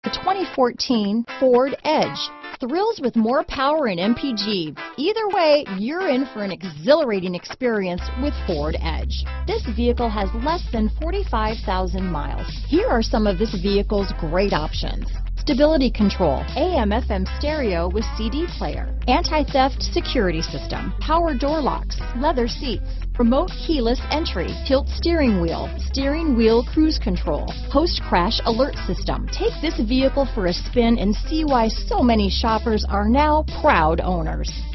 The 2014 Ford Edge. Thrills with more power and MPG. Either way, you're in for an exhilarating experience with Ford Edge. This vehicle has less than 45,000 miles. Here are some of this vehicle's great options: stability control, AM/FM stereo with CD player, anti-theft security system, power door locks, leather seats, remote keyless entry, tilt steering wheel cruise control, post-crash alert system. Take this vehicle for a spin and see why so many shoppers are now proud owners.